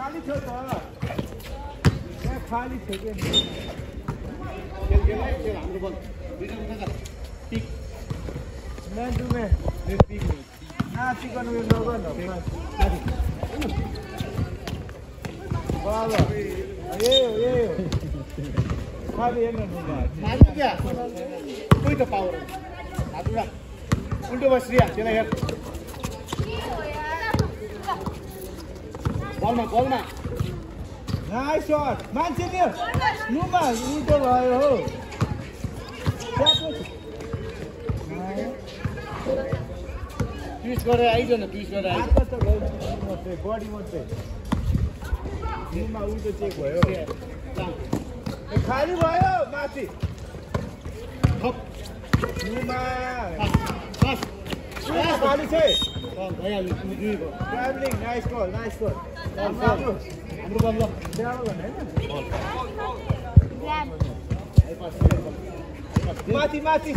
खाली छ त यहाँ खाली छ के खेल हाम्रो बल दुईटा उठा जा pick man to man pick नाचिकन उयो नगर्न बाबा ए खाली हेर्न मार्नु क्या कोही त पावर हात उडा उल्टो बस रिया त्यसलाई हेर बलमा नाइस शट मान्छेले नुमा उल्टो भयो हो ट्विस्ट गरेर आइज न ट्विस्ट गरेर आइज हात त मात्रै बडी मात्रै नुमा उल्टो चेक भयो खाली भयो माथि नुमा खाली छ भइहाल्यो ट्राभलिङ नाइस कल हाम्रो बल ल ट्राभल गर्ने होइन माथि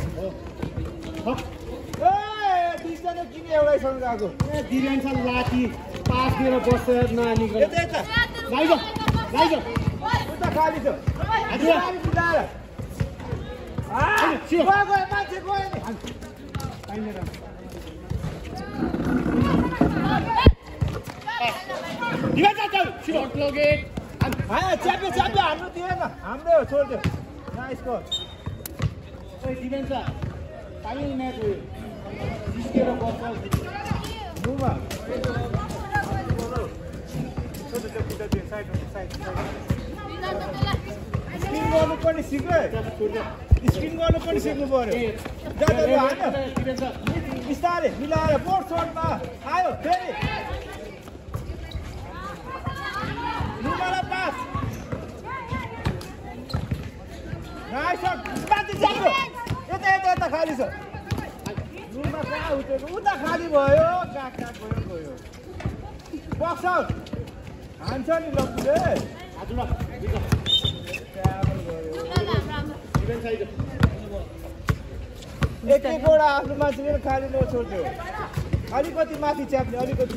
दुईजना किन एउटैसँग गएको दिन्छ लाठी पास दिएर बस्छ नानीको यता लाइज उता खाली छ मान्छे गयो नि च्याप्यो हान्नु दिएन हाम्रै हो छोड्यो नाइस कल दिन्छ फाइनल म्याच हो जिस्केर बस्छ नुमा स्किन गर्नु पनि सिक्यो स्किन गर्नु पनि सिक्नु पर्यो बिस्तारै मिलाएर बोर्ड सर्टमा आयो फेरि नुमालाई पास नाइस शट माथि जानु यता खाली छ नुमा कहाँ उठेको उता खाली भयो कहाँ गयो बक्स आउट हान्छ नि लक्ष्मीले एकैवटा आफ्नो मान्छेले खाली नछोड्थ्यो अलिकति माथि च्याप्ने अलिकति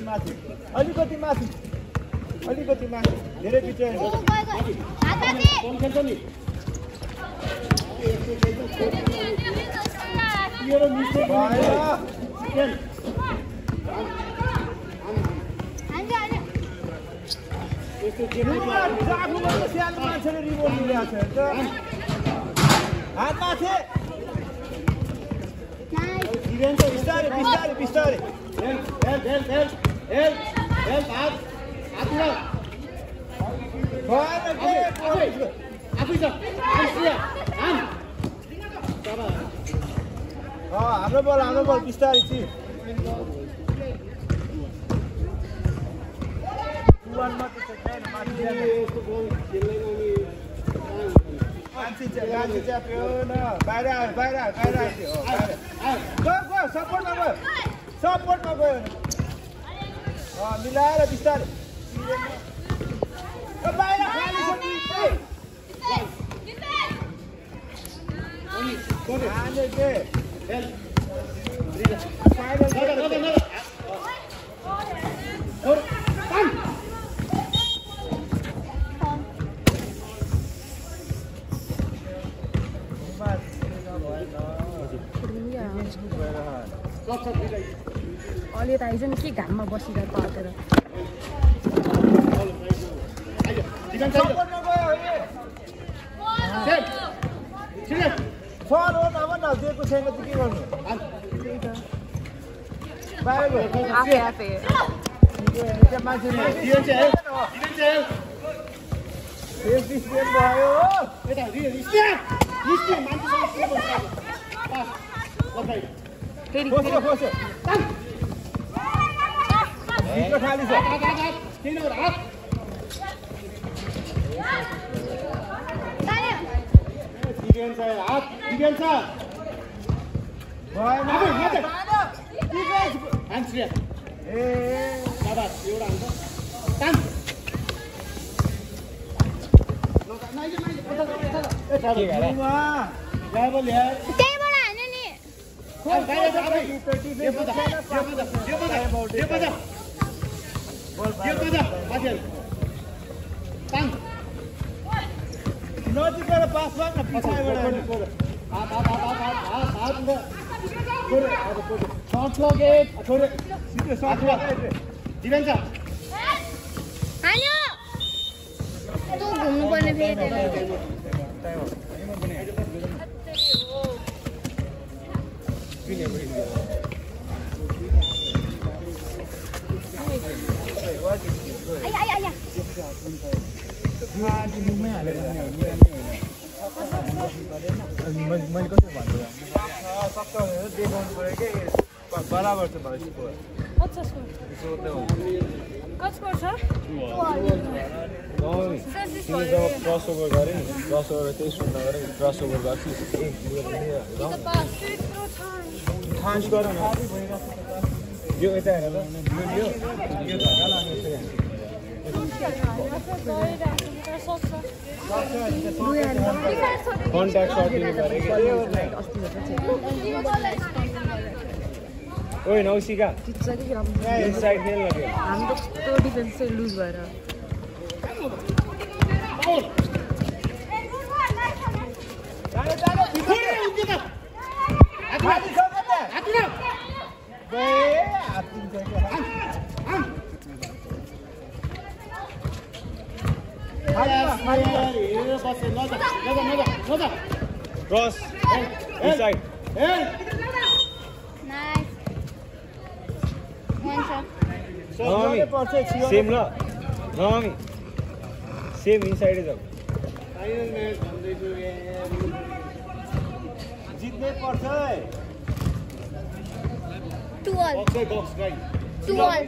माथि धेरै पिछे सानो मान्छेले रिमोट लिइरहेको छ हात माथि बिस्तारै हाम्रो बल बिस्तारै छि मान्छे च्याप्यो न बाहिर आयो सपोर्टमा गयो मिलाएर बिस्तारै बाहिर खाली अलि त आइज नि के घाममा बसिरहेको अटेर दिएको छैन त के गर्नु बाहिर आफै मान्छे खाली छ पास गर्न पछाडिबाट हात शॉट लगे छोरे सिधै सर्ट दिन्छ हाल्यो तँ घुम्नु पर्ने फेरि त्यहाँ आया मैले कसरी भन्छु सक्छ देखाउनु पऱ्यो कि बराबर छ भाइ स्कोर अच्छा स्कोर सोध्दै हो कति स्कोर छ जब क्रस ओभर गरेँ नि क्रस ओभर त्यही सुन्दा गरेँ क्रस ओभर गर्छु थाहा गर न यो यता हेर त यो धक्का लाग्ने कन्ट्याक्ट सर्ट दिनु पऱ्यो ओइ नौसिका इनसाइड खेल्न लाग्यो हाम्रो कस्तो डिफेन्स चाहिँ लुज भएर cross inside nice one shot same ल नमी सेम इनसाइडै जाऊ जित्नै पर्छ है 2-all बक्स गाई 2-all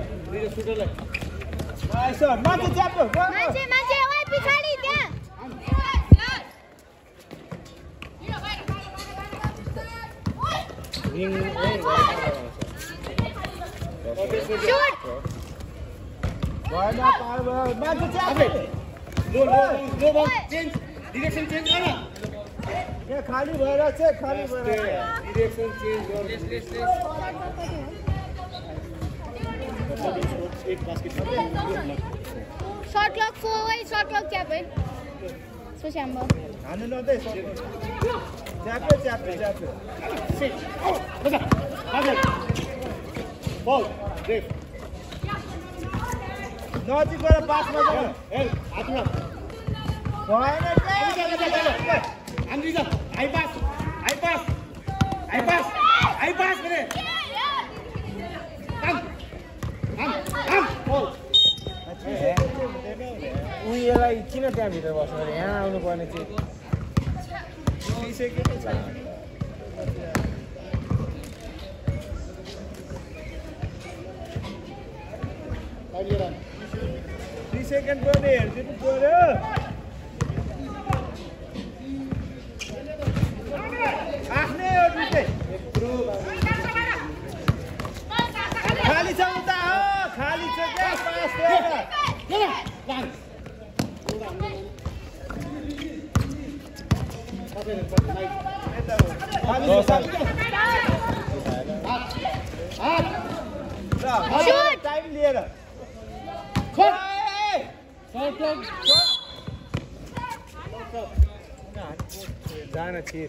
नाइस शट माथि च्याप्यो मान्छे ओए पछाडी त्यहाँ रिङ शूट भएन पार भयो माथि च्याप्यो लो बल चेन्ज डिरेक्सन चेन्ज गर यहाँ खाली भएर चाहिँ खाली भएर डिरेक्सन चेन्ज गर एक बास्केट शॉट क्लॉक 4 है शॉट क्लॉक क्या पे सुशाम्बो हान्नु नदै च्याप्यो सिट बजा बजा बल रेफ नजिक गएर पासमा जाऊ ए हातमा भएन Andrija, high pass mere. Come, ball. उयोलाई किन त्यहाँ भित्र बस्नु अरे यहाँ आउनु पर्ने चाहिँ 3 सेकेन्ड छ Earlier on. 3 सेकेन्ड पनि हेर्दिनु पर्यो आफ्नै हो दुईटै खाली छ उता हो खाली छ क्या पास टाइम लिएर जान छिर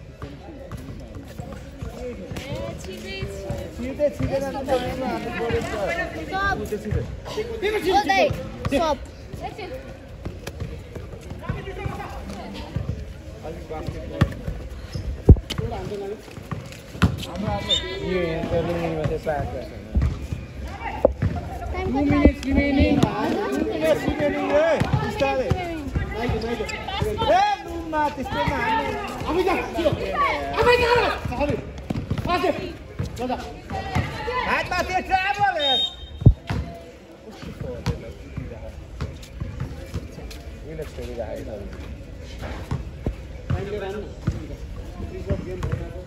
छिर्दै छिर्दैन हाल्नु पर्यो Stop. यो इन्टरलिङमा चाहिँ पास गर्छ 2 minutes remaining. लुममा त्यस्तैमा Abija, sorry. Pass it. Bada. हातमा त्यो ट्राभल यसले छोडिरहेको Earlier on. Result game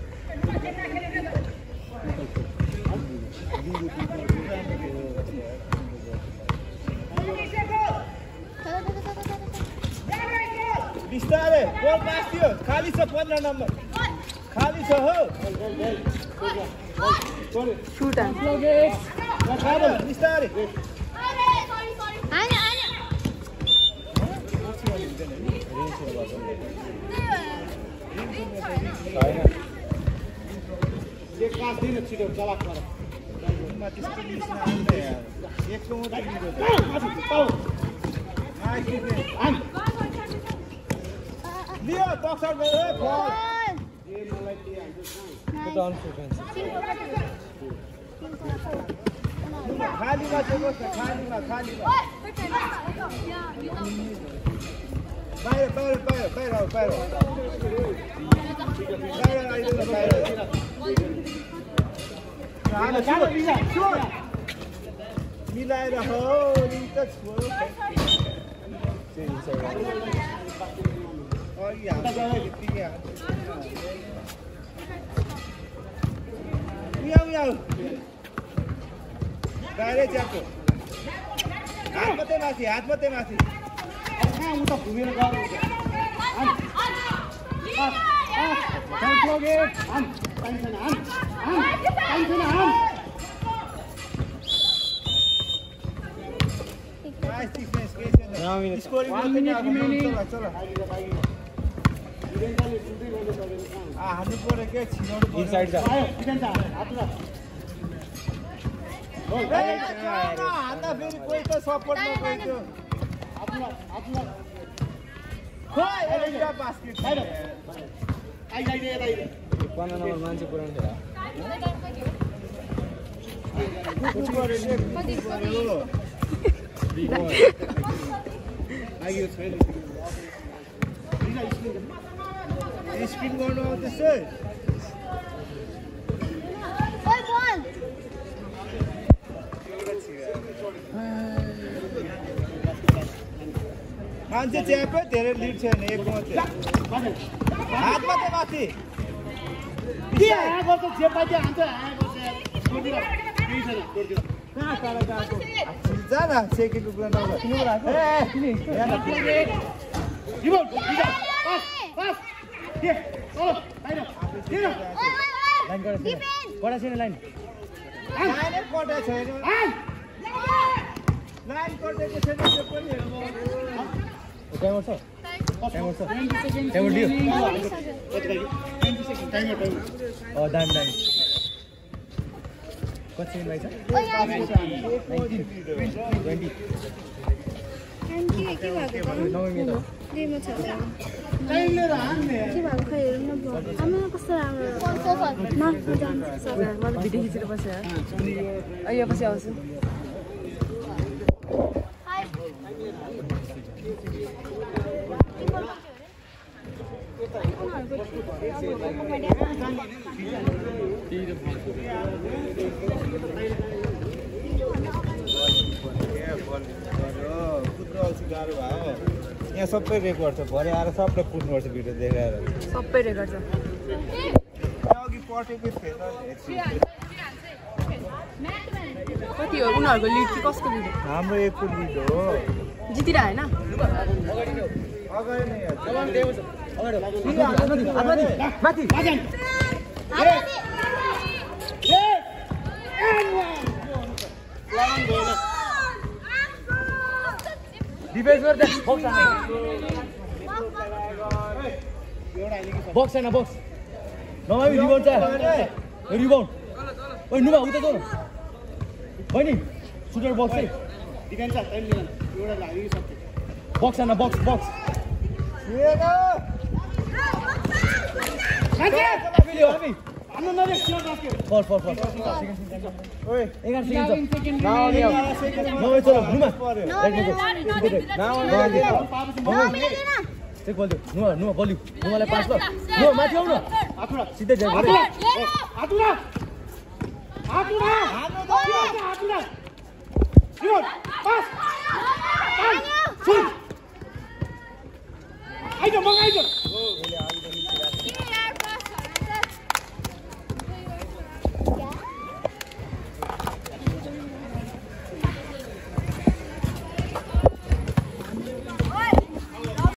बिस्तारै गोल पास थियो खाली छ 15 नम्बर खाली छ हो सुट हान्छ बिस्तारै Anya. रिङ सुरु गर्छ छिटो जवाफ गर मा त्यस्तो लिस नआउँदै यार एकको मात्रै लिएको माथि पाउ नाइस डिफेन्स आन लियो बक्सर गयो बल ए मलाई के हान्छ खालीमा चाहिँ बस्छ खालीमा बाहिर आइदिनु बाहिर मिलाएर हो त छोरो बाहिरै च्याप्यो हात मात्रै माथि कहाँ उता घुमेर गएर आन आन पाइन्छ आन नाइस डिफेन्स के छैन स्कोरिङ चल हान्नु पर्यो के छिनाउनु पर्यो इनसाइड जा डिफेन्स हात हान्दा फेरि कोही त सपोर्ट नगर्थ्यो खोइ एउटा बास्केट आइले यता 15 नम्बर मान्छे पुरानो थियो आइयो छैन स्पिन गर्नु आउँदैछ मान्छे च्यापै धेरै लिड छैन एक मात्रै हात मात्रै माथि के आएको त जे पाइन्छ हान्छ आएको छोडिदिनु केही छैन छोडिदिनु कहाँ टाढा गएको जा न सेकेन्डको कुरा नगर रिमोट पास के ओ हैन किन कडा छैन लाइन लाइनै कटा छैन लाइन कटेको छैन त्यो पनि हेर्नु टाइमर छ टाइमर दियो टाइमर दाम कति सेकेन्ड लाग्छ 20 टाइम लिएर हान्ने मैले भिडियो खिचेर बसेँ अहिले पछि आउँछु गाह्रो भयो यहाँ सबै रेकर्ड छ भरे आएर सबलाई पुग्नुपर्छ भिडियो देखाएर सबै रेकर्ड छ अघि पटेको थिएन कति हो उनीहरूको लिड कि कसको लिड हाम्रो एकको लिड हो जितिर होइन अगाडि नै माथि डिफेन्स गर्दै बक्स छैन बक्स नभए रिबाउन्ड चाहियो रिबाउन्ड ओइ नुमा उता जाऊ न बहिनी सुटर बक्स चाहिँ डिफेन्स टाइम लिएर एउटा लागि सक्छ बक्स छैन बक्स हाम्रो नले स्योर बास्केट फल 11 सेकेन्ड छ नभए चलो नुमा चेक बल दियो नुमा बलियो नुमालाई पास ल नुमा माथि आउन आतुरा सिधै ड्राइभ गरे आतुरा रिमोट पास सुट आइज मगाइज